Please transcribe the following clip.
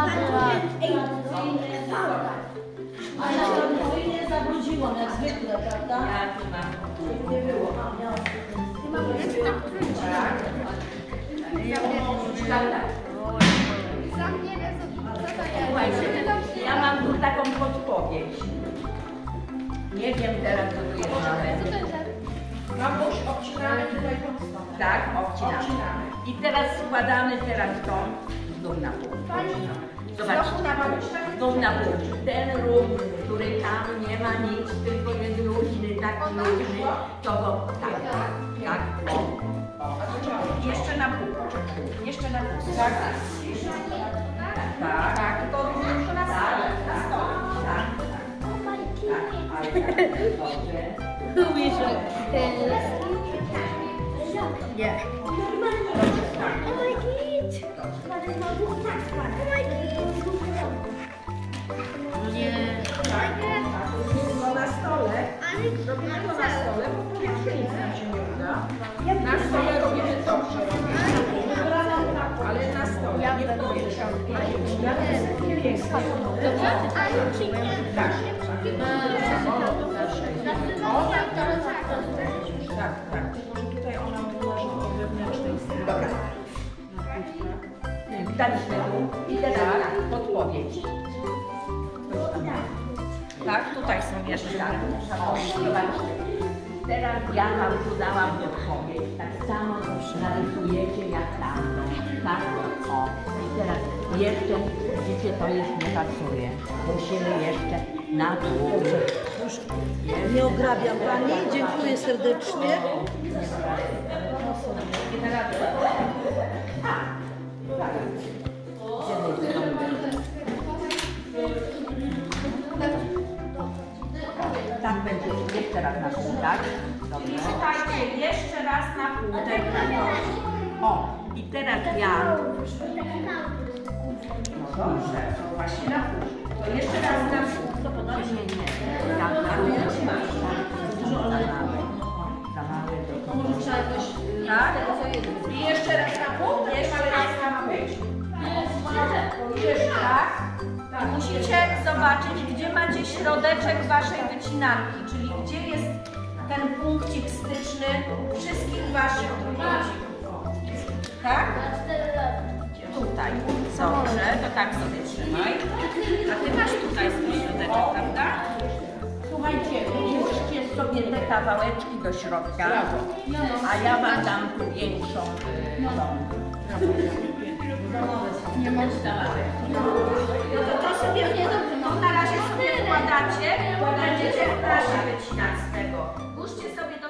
A ja to nie zabrudziłam jak zwykle, prawda? Ja tu mam. Nie było. Słuchajcie, ja mam tu taką podpowiedź. Nie wiem teraz, co tu jest nawet. Mamuś, obcinamy tutaj tą stronę. Tak, obcinamy. I teraz składamy tą znów na pół. Zobaczcie, znów na pół. Ten róg, który tam nie ma nic, tylko jest luźny, taki luźny, to go tak, o. Jeszcze na pół. Jeszcze na pół. Tak, tak, tylko to na stole. Tak, Who is it? Yeah. No na stole. Robimy to na stole, bo powietrzynic nam się nie uda. Na stole robimy to, że robimy. Ale na stole, nie w powietrzu. Tak. Tak, tak. Tylko, że tutaj ona wyłoży po wewnętrznej stronie. Dobra. Daliśmy tu i teraz podpowiedź. Tak, tutaj są jeszcze. Zobaczcie. Teraz ja wam tu dałam podpowiedź. Tak samo narysujecie jak tamtą. Tak? O. I teraz jeszcze, widzicie, to już nie pasuje. Musimy jeszcze na dół. Nie ograbiam Pani, dziękuję serdecznie. Tak będzie jeszcze raz na pół, tak? Dobrze. Słuchajcie, jeszcze raz na pół. O, i teraz ja. No dobrze, to właśnie na pół. To jeszcze raz na pół. Nie. Ja za małe. Za małe to Może trzeba jakoś... Tak? I jeszcze raz na pół? Jeszcze raz na pół. Jeszcze raz. Tak. Musicie zobaczyć, gdzie macie środeczek waszej wycinanki, czyli gdzie jest ten punkcik styczny wszystkich waszych trójkącików. Tak? Tutaj. Dobrze, to tak sobie trzymaj. A ty masz tutaj swój środeczek, prawda? Słuchajcie, włóżcie sobie te kawałeczki do środka, a ja wam dam tu większą Nie można. No to sobie, to na razie sobie wkładacie, będziecie w prasie wycinać z tego. Włóżcie sobie do